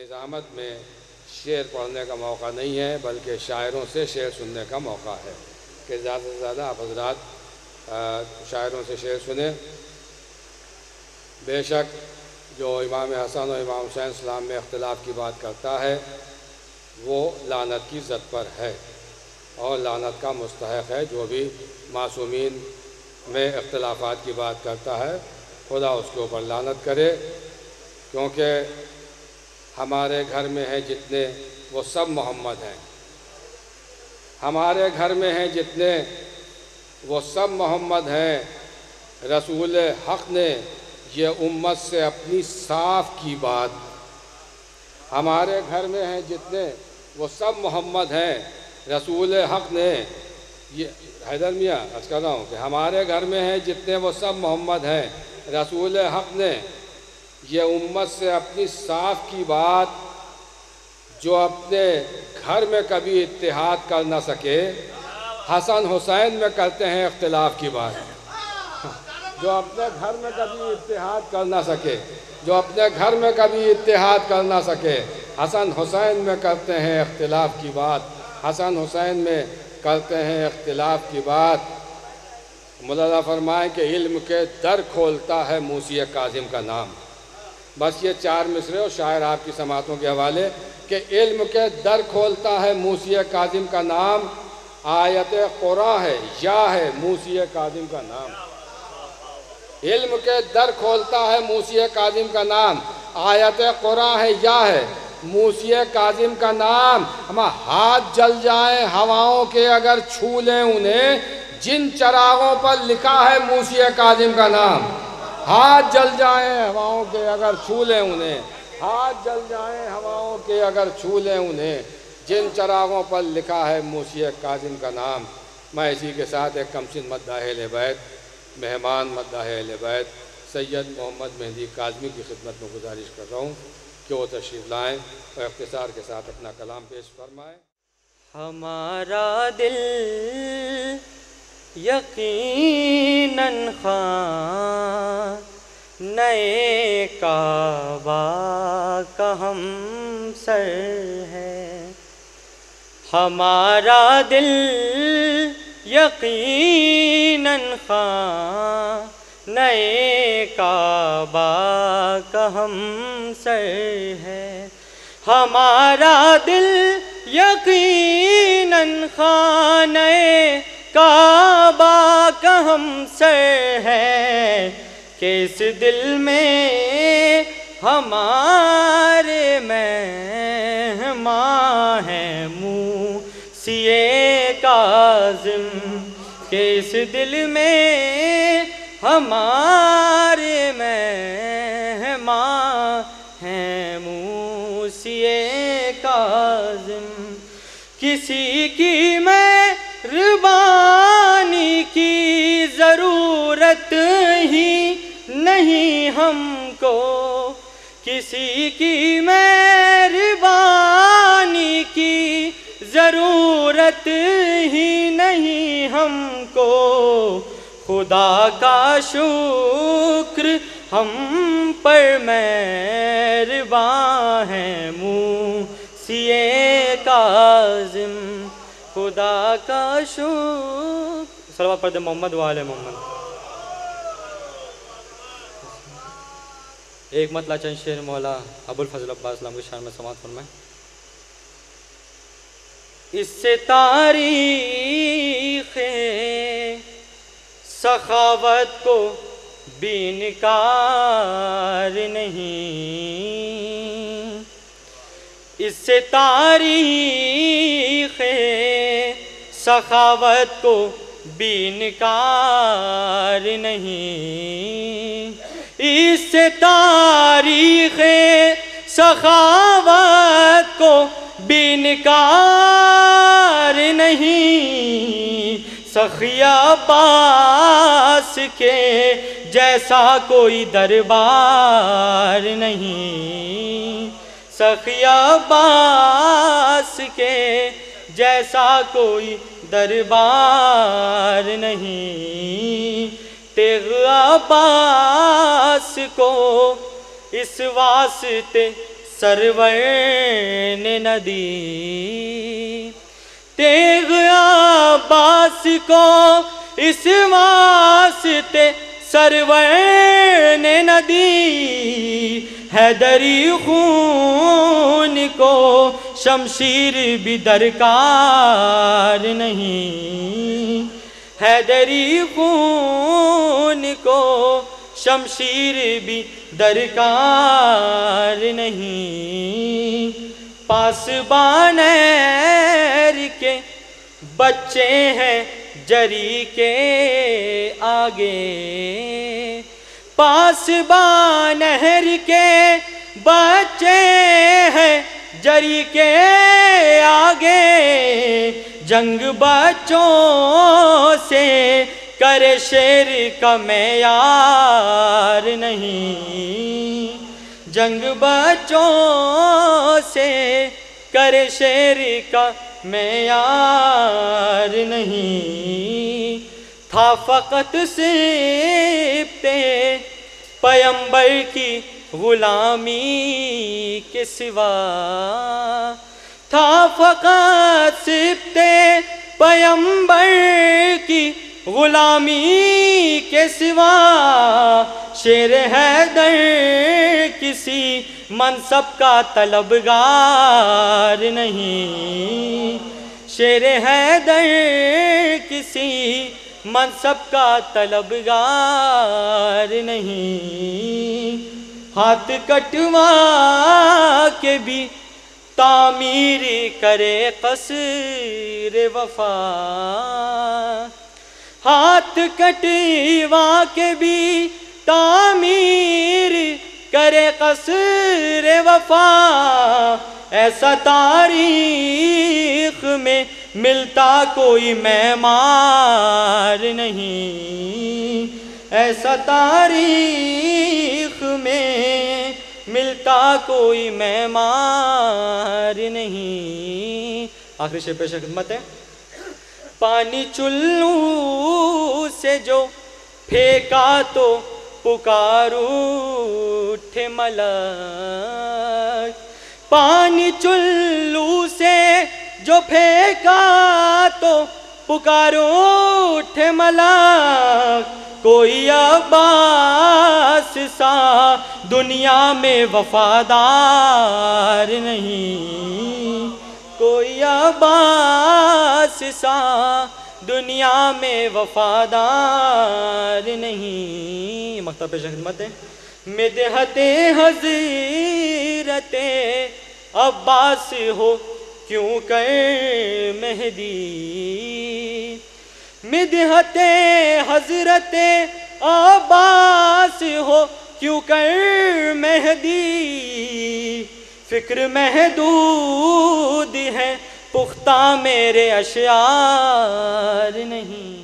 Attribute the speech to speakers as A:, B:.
A: نظامت میں شعر پڑھنے کا موقع نہیں ہے بلکہ شاعروں سے شعر سننے کا موقع ہے کہ زیادہ سے زیادہ آپ حضرات شاعروں سے شعر سنیں۔ بے شک جو امام حسن و امام حسین اسلام میں اختلاف کی بات کرتا ہے وہ لعنت کی زد پر ہے اور لعنت کا مستحق ہے۔ جو بھی معصومین میں اختلافات کی بات کرتا ہے خدا اس کے اوپر لعنت کرے، کیونکہ ہمارے گھر میں ہیں جتنے وہ سب محمد ہیں، ہمارے گھر میں ہیں جتنے وہ سب محمد ہیں۔ رسول حق نے یہ امت سے اپنی صاف کی بات، ہمارے گھر میں ہیں جتنے وہ سب محمد ہیں۔ رسول حق نے یہ حیدر میاں عرض کر رہا ہوں کہ ہمارے گھر میں ہیں جتنے وہ سب محمد ہیں۔ رسول حق نے یہ امت سے اپنی صاف کی بات، جو اپنے گھر میں کبھی اتحاد کر نہ سکے حسن حسین میں کرتے ہیں اختلاف کی بات۔ جو اپنے گھر میں کبھی اتحاد کر نہ سکے، جو اپنے گھر میں کبھی اتحاد کر نہ سکے حسن حسین میں کرتے ہیں اختلاف کی بات، حسن حسین میں کرتے ہیں اختلاف کی بات۔ مولانا فرمائیں کہ علم کے در کھولتا ہے موسی کاظم کا نام۔ بس یہ 4 مصرے اور شاعر آپ کی سماعتوں کے حوالے کہ علم کے در کھولتا ہے موسی کاظم کا نام، آیت قرآن ہے یا ہے موسی کاظم کا نام۔ علم کے در کھولتا ہے موسی کاظم کا نام، آیت قرآن ہے یا ہے موسی کاظم کا نام۔ ہم ہاتھ جل جائیں ہواؤں کے اگر چھو لیں انہیں، جن چراغوں پر لکھا ہے موسی کاظم کا نام۔ ہاتھ جل جائیں ہواؤں کے اگر چھو لیں انہیں، ہاتھ جل جائیں ہواؤں کے اگر چھو لیں انہیں، جن چراغوں پر لکھا ہے موسی کاظم کا نام۔ میں اسی کے ساتھ ایک کمسن مداح اہل بیت، مہمان مداح اہل بیت سید محمد مہدی کاظمی کی خدمت میں گزارش کر رہا ہوں کہ وہ تشریف لائیں اور اختصار کے ساتھ اپنا کلام پیش فرمائیں۔
B: ہمارا دل یقیناً خاں نئے کعبہ کا ہم سر ہے، ہمارا دل یقیناً خاں نئے کعبہ کا ہم سر ہے، ہمارا دل یقیناً خاں نئے کعبہ کا ہم سر ہے، کہ اس دل میں ہمارے مہمان ہیں موسی کاظم، کہ اس دل میں ہمارے مہمان ہیں موسی کاظم۔ کسی کی مہربانی کی ضرورت ہی نہیں ہم کو، کسی کی مہربانی کی ضرورت ہی نہیں ہم کو، خدا کا شکر ہم پر مہربان ہیں موسی کاظم، خدا کا شکر۔ صلوات پڑھ دے محمد و آل محمد۔ ایک مطلع چند شعر مولا ابوالفضل عباس اسلام کی شان میں سماعت فرمائیں۔ اس سے تاریخ سخاوت کو بھی انکار نہیں، اس سے تاریخ سخاوت کو بھی انکار نہیں، اس سے تاریخ سخاوت کو بھی انکار نہیں، سخی عباس کے جیسا کوئی دربار نہیں، سخی عباس کے جیسا کوئی دربار نہیں، تیغ عباس کو اس واسطے سرور نے نہ دی، تیغ عباس کو اس واسطے سرور نے نہ دی، حیدری خون کو شمشیر بھی درکار نہیں، حیدری خون کو شمشیر بھی درکار نہیں، پاسبان نہر کے بچے ہیں جری کے آگے، پاسبان نہر کے بچے ہیں جری کے آگے، جنگ بچوں سے کرے شیر کا معیار نہیں، جنگ بچوں سے کرے شیر کا معیار نہیں، تھا فقط صفت پیمبر کی غلامی کے سوا، تھا فقط صفت پیمبر کی غلامی کے سوا، شیر حیدر کسی منصب کا طلبگار نہیں، شیر حیدر کسی منصب کا طلبگار نہیں، ہاتھ کٹوا کے بھی تعمیر کرے قصر وفا، ہاتھ کٹوا کے بھی تعمیر کرے قصر وفا، ایسا تاریخ میں ملتا کوئی معمار نہیں، ایسا تاریخ میں ملتا کوئی معمار نہیں۔ آخری شعر پیش خدمت ہے۔ پانی چلو سے جو پھینکا تو پکارو اٹھے ملک، پانی چلو سے جو پھینکا تو پکارو اٹھے ملک، کوئی عباس سا دنیا میں وفادار نہیں، کوئی عباس سا دنیا میں وفادار نہیں۔ مکتب پیش خدمت ہے۔ مدحت حضرت عباس ہو کیوں کر مہدی، مدحت حضرت عباس ہو کیوں کر مہدی، فکر محدود ہے پختہ میرے اشعار نہیں۔